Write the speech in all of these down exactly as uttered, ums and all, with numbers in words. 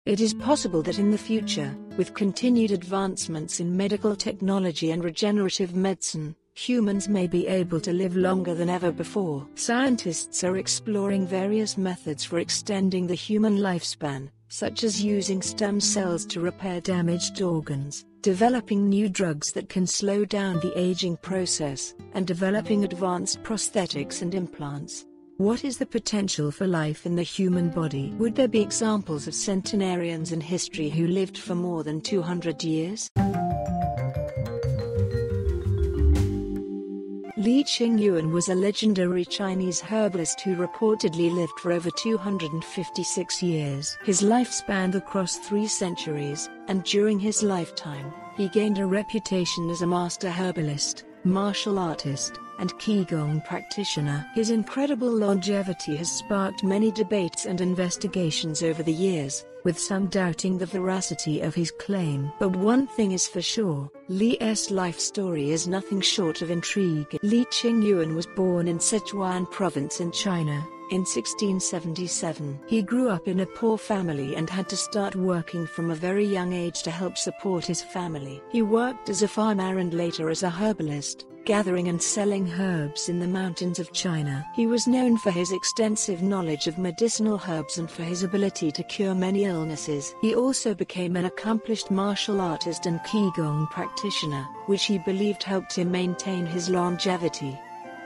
It is possible that in the future, with continued advancements in medical technology and regenerative medicine, humans may be able to live longer than ever before. Scientists are exploring various methods for extending the human lifespan, such as using stem cells to repair damaged organs, developing new drugs that can slow down the aging process, and developing advanced prosthetics and implants. What is the potential for life in the human body? Would there be examples of centenarians in history who lived for more than two hundred years? Li Ching-Yuen was a legendary Chinese herbalist who reportedly lived for over two hundred fifty-six years. His life spanned across three centuries, and during his lifetime, he gained a reputation as a master herbalist, martial artist, and qigong practitioner. His incredible longevity has sparked many debates and investigations over the years, with some doubting the veracity of his claim. But one thing is for sure, Li's life story is nothing short of intrigue. Li Ching-Yuen was born in Sichuan province in China, in sixteen seventy-seven. He grew up in a poor family and had to start working from a very young age to help support his family. He worked as a farmer and later as a herbalist, gathering and selling herbs in the mountains of China. He was known for his extensive knowledge of medicinal herbs and for his ability to cure many illnesses. He also became an accomplished martial artist and qigong practitioner, which he believed helped him maintain his longevity.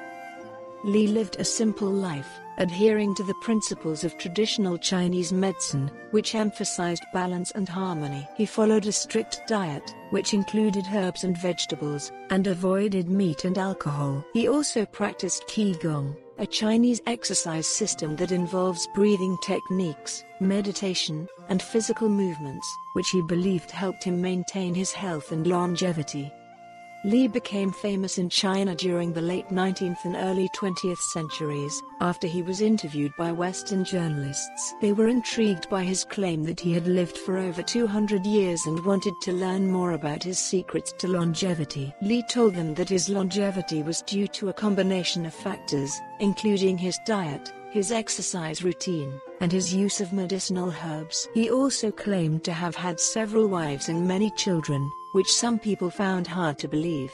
Li lived a simple life, adhering to the principles of traditional Chinese medicine, which emphasized balance and harmony. He followed a strict diet, which included herbs and vegetables, and avoided meat and alcohol. He also practiced qigong, a Chinese exercise system that involves breathing techniques, meditation, and physical movements, which he believed helped him maintain his health and longevity. Li became famous in China during the late nineteenth and early twentieth centuries, after he was interviewed by Western journalists. They were intrigued by his claim that he had lived for over two hundred years and wanted to learn more about his secrets to longevity. Li told them that his longevity was due to a combination of factors, including his diet, his exercise routine, and his use of medicinal herbs. He also claimed to have had several wives and many children, which some people found hard to believe.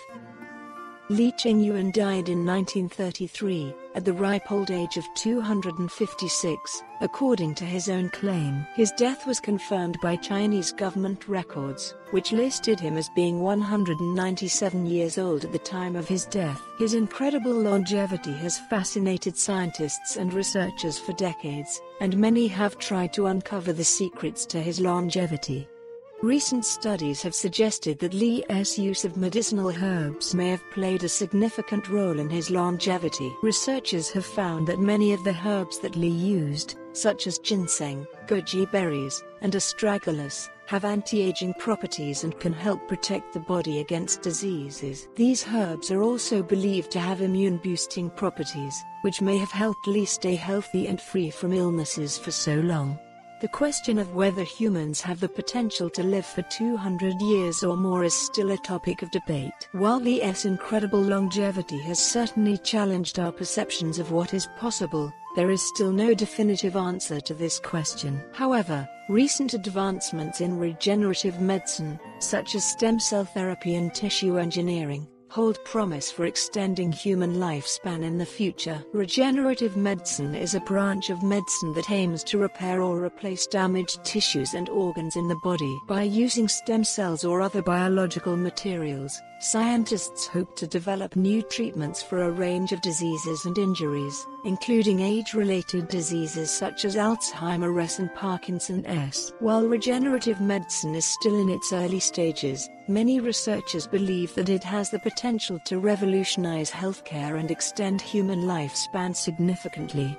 Li Ching-Yuen died in nineteen thirty-three, at the ripe old age of two hundred fifty-six, according to his own claim. His death was confirmed by Chinese government records, which listed him as being one hundred ninety-seven years old at the time of his death. His incredible longevity has fascinated scientists and researchers for decades, and many have tried to uncover the secrets to his longevity. Recent studies have suggested that Li's use of medicinal herbs may have played a significant role in his longevity. Researchers have found that many of the herbs that Li used, such as ginseng, goji berries, and astragalus, have anti-aging properties and can help protect the body against diseases. These herbs are also believed to have immune-boosting properties, which may have helped Li stay healthy and free from illnesses for so long. The question of whether humans have the potential to live for two hundred years or more is still a topic of debate. While Li's incredible longevity has certainly challenged our perceptions of what is possible, there is still no definitive answer to this question. However, recent advancements in regenerative medicine, such as stem cell therapy and tissue engineering, hold promise for extending human lifespan in the future. Regenerative medicine is a branch of medicine that aims to repair or replace damaged tissues and organs in the body. By using stem cells or other biological materials, scientists hope to develop new treatments for a range of diseases and injuries, including age-related diseases such as Alzheimer's and Parkinson's. While regenerative medicine is still in its early stages, many researchers believe that it has the potential to revolutionize healthcare and extend human lifespan significantly.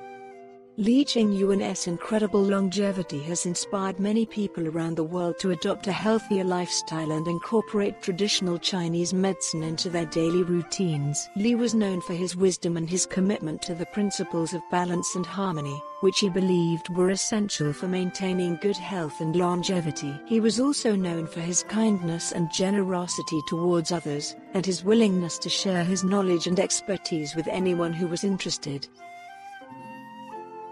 Li Ching-Yuen's incredible longevity has inspired many people around the world to adopt a healthier lifestyle and incorporate traditional Chinese medicine into their daily routines. Li was known for his wisdom and his commitment to the principles of balance and harmony, which he believed were essential for maintaining good health and longevity. He was also known for his kindness and generosity towards others, and his willingness to share his knowledge and expertise with anyone who was interested.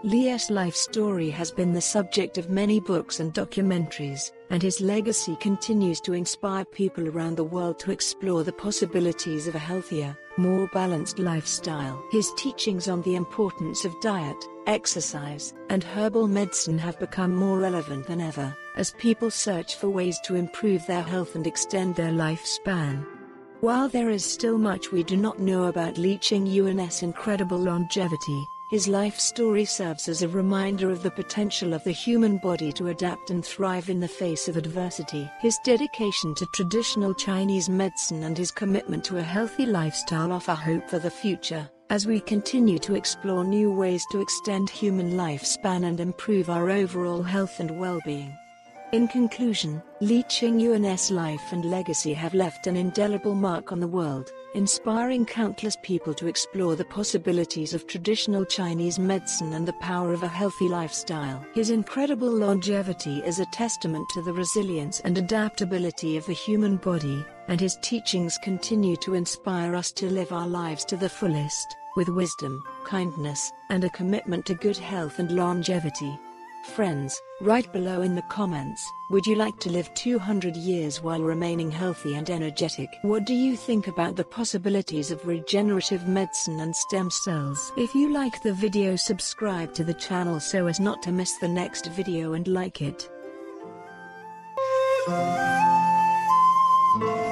Li's life story has been the subject of many books and documentaries, and his legacy continues to inspire people around the world to explore the possibilities of a healthier, more balanced lifestyle. His teachings on the importance of diet, exercise, and herbal medicine have become more relevant than ever, as people search for ways to improve their health and extend their lifespan. While there is still much we do not know about Li Ching-Yuen's incredible longevity, his life story serves as a reminder of the potential of the human body to adapt and thrive in the face of adversity. His dedication to traditional Chinese medicine and his commitment to a healthy lifestyle offer hope for the future, as we continue to explore new ways to extend human lifespan and improve our overall health and well-being. In conclusion, Li Ching-Yuen's life and legacy have left an indelible mark on the world, inspiring countless people to explore the possibilities of traditional Chinese medicine and the power of a healthy lifestyle. His incredible longevity is a testament to the resilience and adaptability of the human body, and his teachings continue to inspire us to live our lives to the fullest, with wisdom, kindness, and a commitment to good health and longevity. Friends, write below in the comments, would you like to live two hundred years while remaining healthy and energetic? What do you think about the possibilities of regenerative medicine and stem cells? If you like the video, subscribe to the channel so as not to miss the next video and like it.